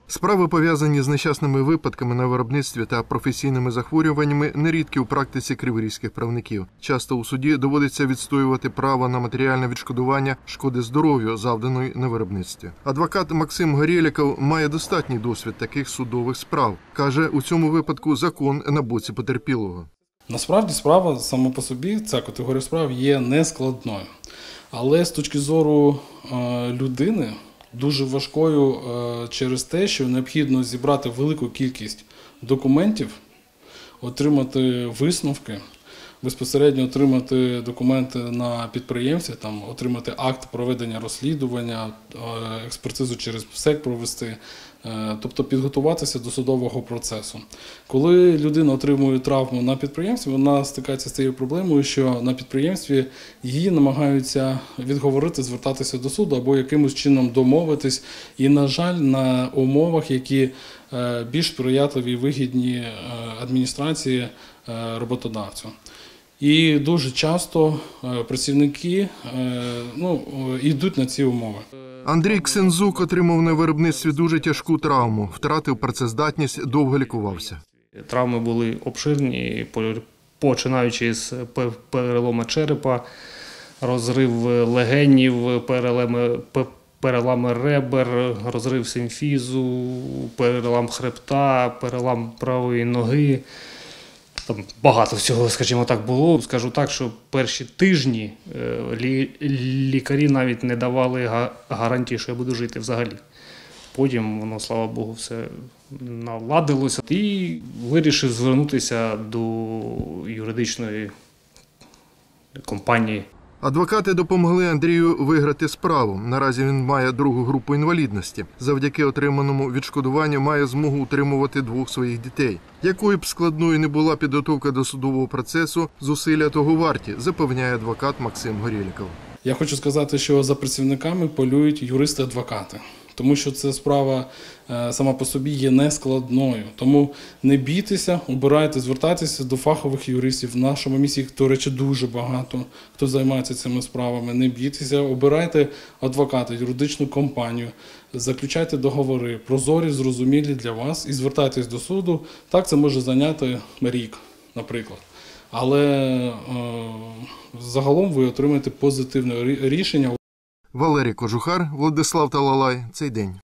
Справи, пов'язані з нещасними випадками на виробництві та професійними захворюваннями, нерідкі у практиці криворізьких правників. Часто у суді доводиться відстоювати право на матеріальне відшкодування шкоди здоров'ю, завданої на виробництві. Адвокат Максим Горєліков має достатній досвід таких судових справ. Каже, у цьому випадку закон на боці потерпілого. Насправді справа саме по собі, ця категорія справ є нескладною. Але з точки зору людини, дуже важкою через те, що необхідно зібрати велику кількість документів, отримати висновки, безпосередньо отримати документи на підприємстві, отримати акт проведення розслідування, експертизу через ПСЕК провести, тобто підготуватися до судового процесу. Коли людина отримує травму на підприємстві, вона стикається з цією проблемою, що на підприємстві її намагаються відговорити, звертатися до суду або якимось чином домовитись. І, на жаль, на умовах, які більш сприятливі і вигідні адміністрації роботодавцю. І дуже часто працівники йдуть на ці умови. Андрій Ксензук отримав на виробництві дуже тяжку травму, втратив працездатність, довго лікувався. Травми були обширні, починаючи з перелому черепа, розрив легенів, перелами ребер, розрив симфізу, перелам хребта, перелам правої ноги. Там багато всього, скажімо так, було. Скажу так, що перші тижні лікарі навіть не давали гарантії, що я буду жити взагалі. Потім воно, слава Богу, все наладилося. І вирішив звернутися до юридичної компанії. Адвокати допомогли Андрію виграти справу. Наразі він має другу групу інвалідності. Завдяки отриманому відшкодуванню має змогу утримувати двох своїх дітей. Якою б складною не була підготовка до судового процесу, зусилля того варті, запевняє адвокат Максим Горєліков. Я хочу сказати, що за працівниками полюють юристи-адвокати. Тому що ця справа сама по собі є нескладною. Тому не бійтеся, обирайте, звертайтеся до фахових юристів. В нашому місті їх, до речі, дуже багато, хто займається цими справами. Не бійтеся, обирайте адвоката, юридичну компанію, заключайте договори, прозорі, зрозумілі для вас і звертайтесь до суду. Так, це може зайняти рік, наприклад. Але загалом ви отримаєте позитивне рішення. Валерій Кожухар, Владислав Талалай. Цей день.